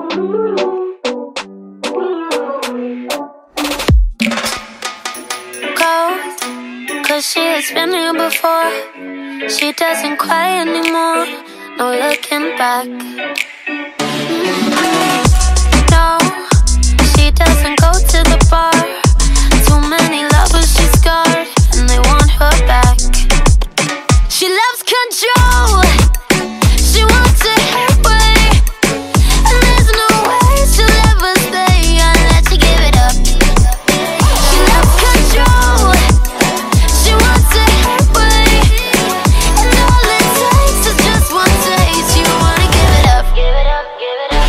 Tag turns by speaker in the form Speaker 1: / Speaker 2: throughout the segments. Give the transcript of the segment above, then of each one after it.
Speaker 1: Cause she has been here before. She doesn't cry anymore. No looking back. No, she doesn't go to the bar. Too many lovers she scarred, and they want her back. She loves control. She wants it her way, and there's no way she'll ever stay unless she give it up. She loves control. She wants it her way, and all it takes is just one taste. You wanna give it up, give it up, give it up.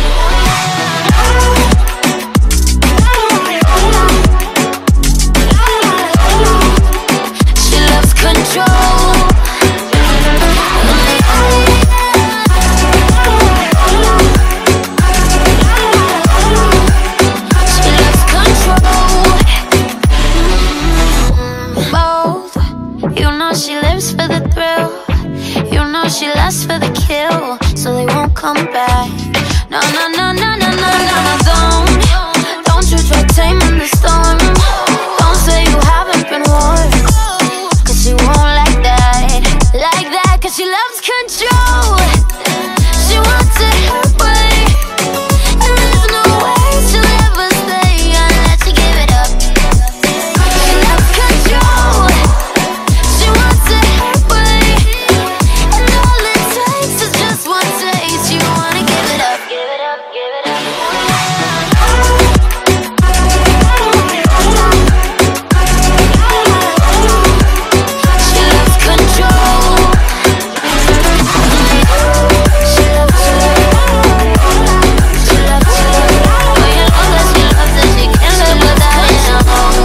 Speaker 1: She loves control. She lives for the thrill. You know she lasts for the kill. So they won't come back. No, no, no, no, no, no, no, no. Don't you try taming the storm. Don't say you haven't been warned, cause she won't like that. Like that, cause she loves control. She wants it her way, and there's no way she'll ever stay unless she give it up. She loves control. She wants it her way, and all it takes is just one taste. You wanna give it up, give it up, give it up. She loves control. She loves she loves oh, you know that she loves it. She can't live without it, no.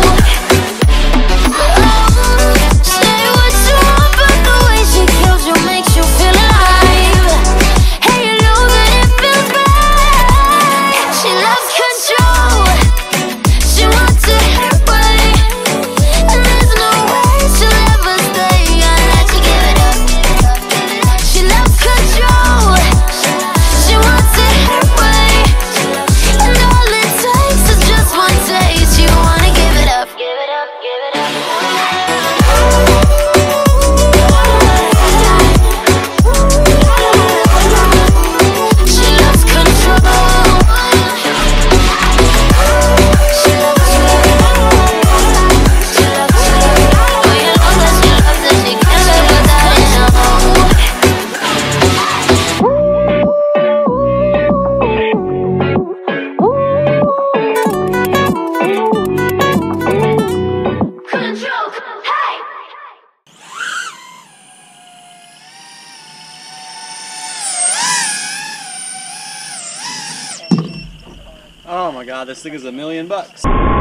Speaker 1: Say what you want, but the way she kills you makes you feel alive. Hey, you know that it feels bad. She loves control. She wants it her way, and there's no way she'll ever stay unless you give it up. She loves control. She wants it her way, and all it takes is just one taste. You wanna give it up, give it up, give it up. She loves control. She loves oh, you know that she loves it. She can't live without it, no. Control, hey!
Speaker 2: Oh my god, this thing is $1,000,000.